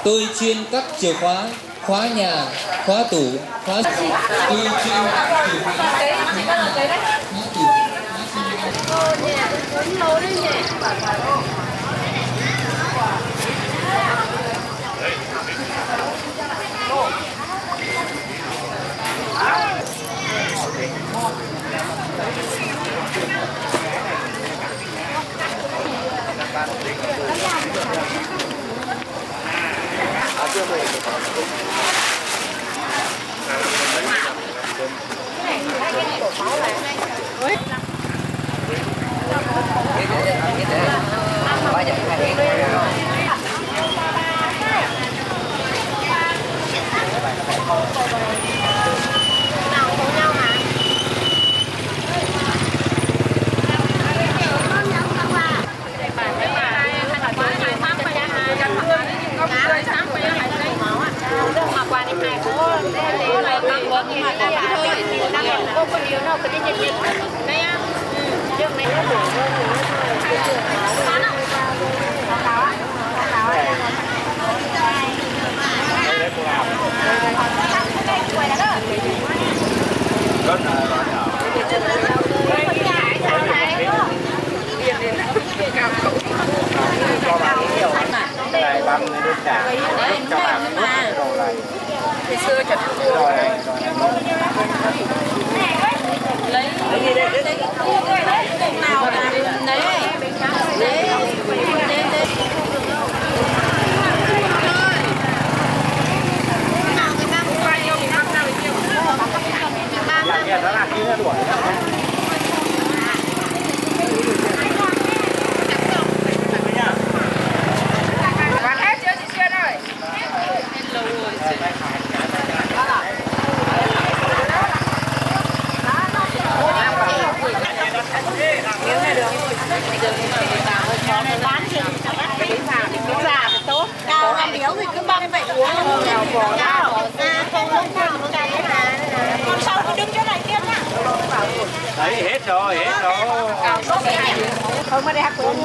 Tôi chuyên cắt chìa khóa, khóa nhà, khóa tủ, khóa. Tôi chuyên cắt chìa khóa. Đấy, hết rồi. Không có đẹp của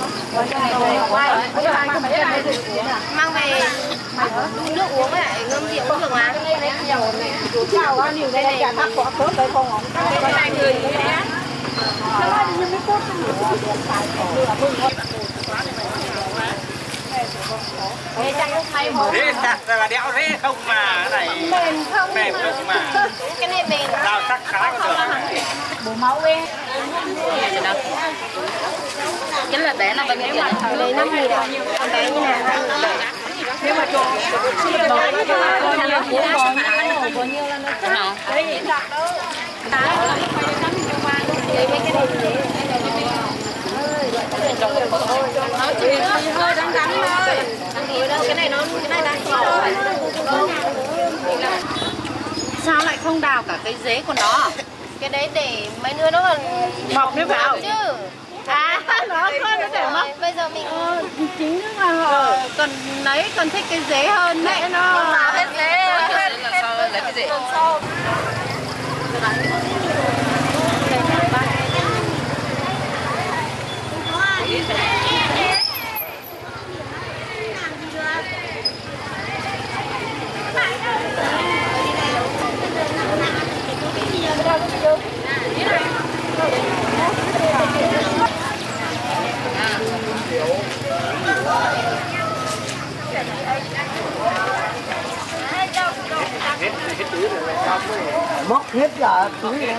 mang về đun nước uống lại ngâm rượu cũng được mà. Cái này thắp có tốt đấy không? Có hai người như thế. Thế chặt là đéo thế không mà cái này mềm không mà. Cái này mềm. Rau sắc khá có được. Bổ máu bên. Cái là bé là bao nhiêu tiền? Lấy 5.000 đồng. Con bé như nào? Nếu mà cho bao nhiêu là nó chắc. Đấy mấy cái này gì? Nó chỉ hơi đắng đắng thôi. Cái này đang giòn. Sao lại không đào cả cái rễ của nó? Cái đấy để mấy nữa nó còn mọc nữa vào chứ. À, nó không nó để mọc. Bây giờ mình chính là họ còn thích cái rễ hơn đấy nó. Hết rễ. Lấy cái rễ. Móc hết cả túi này.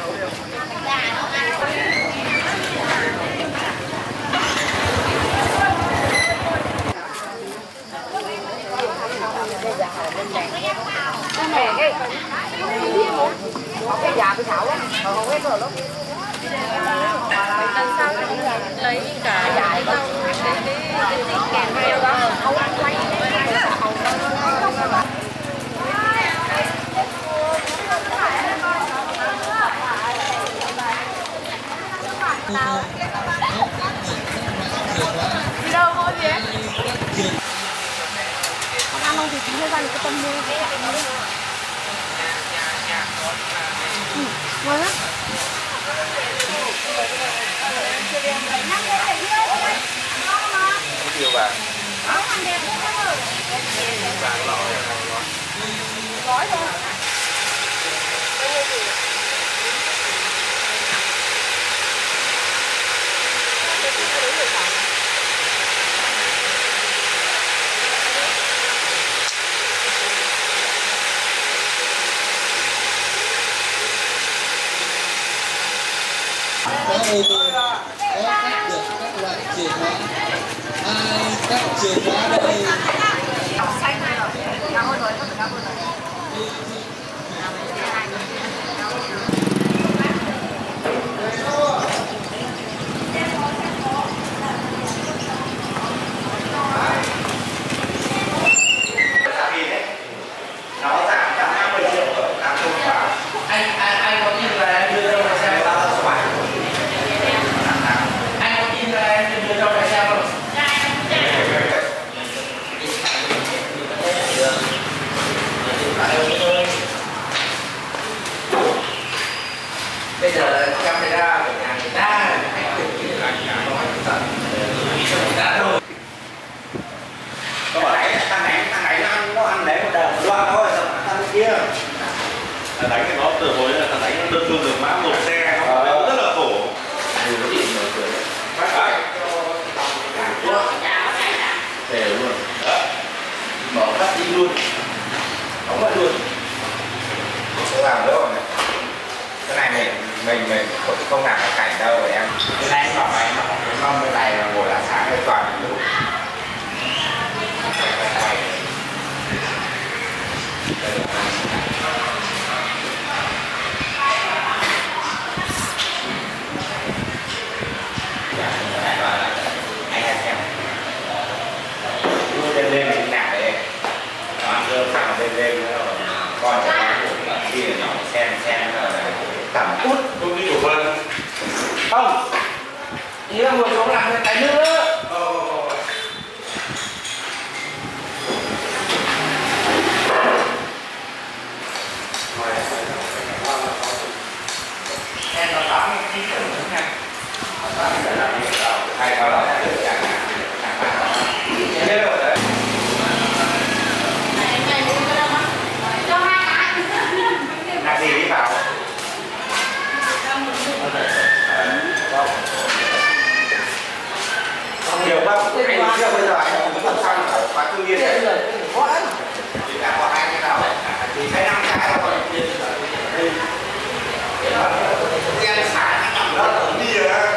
Cái già bị thảo á, không hết rồi lúc. Lấy cả dại không, cái kèm theo đó, không ăn quay. đi đâu thôi gì ấy? Không ăn không thì chỉ ra được cái tâm mua. Ngon lắm. Chiều vàng. Không ăn đẹp không? Gói thôi. Bao nhiêu gì? Có ô tô có cắt được các loại chìa khóa. Ai cắt chìa khóa đây? Nó giảm 150 triệu rồi, làm không quá. Anh có tin là em đưa đâu là xem đó là số bài. Anh có tin là em đưa đâu là xem không? Bây giờ camera của nhà người ta có bảo đấy, thằng này nó ăn đấy một đợt loạn thôi, thằng kia đánh cái nó từ hồi là thằng đánh đơn phương được mã một xe nó rất là khổ. để luôn mở phát đi luôn, đóng lại luôn. Không làm nữa rồi này. Cái này mình không làm cái cảnh đâu rồi em. Cái này anh bảo mày nó cái mâm bên này là ngồi là sáng cái toàn luôn. Lên mình nạp đấy, nó ăn cơm xong rồi lên nữa rồi con cho nó đi là nhỏ xem rồi tầm út tôi đi đủ hơn không ý là ngồi xuống làm cái nữa. Em nó tắm cái tưởng nữa nha, nó tắm cái là hay sau đó là được chẳng hạn là gì đi vào không nhiều không anh chưa bây giờ anh cũng không xong ở quán thương nhiên này chỉ là có hai cái nào thì cái 5 cái thôi đen xả nó nằm đó ở đi rồi á.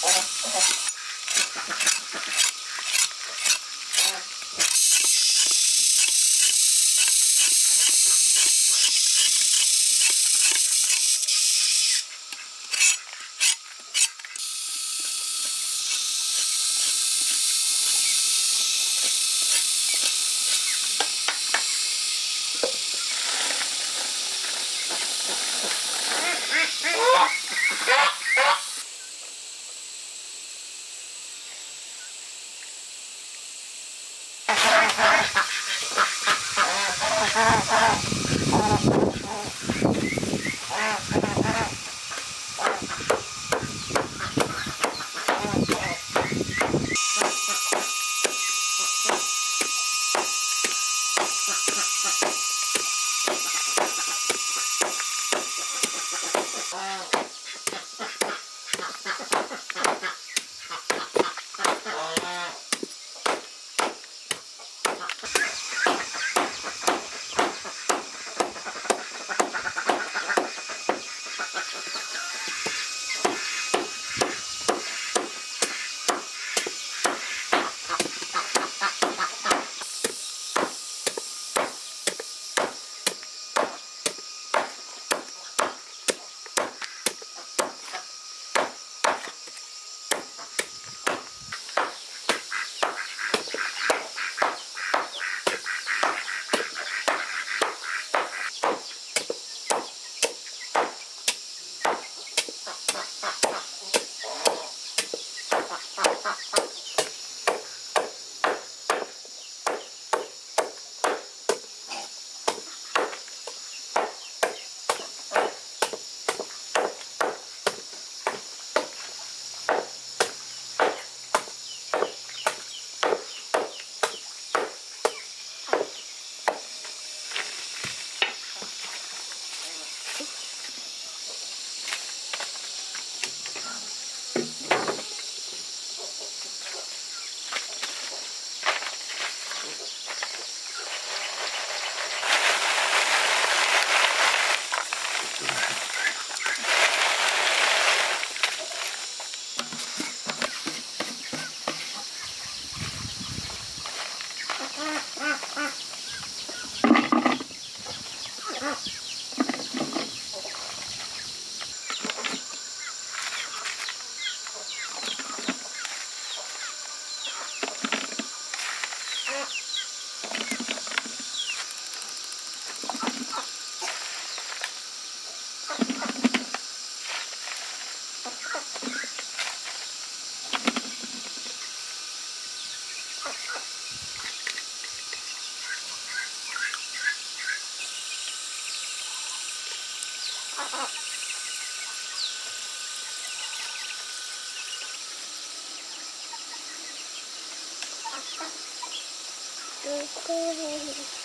Cô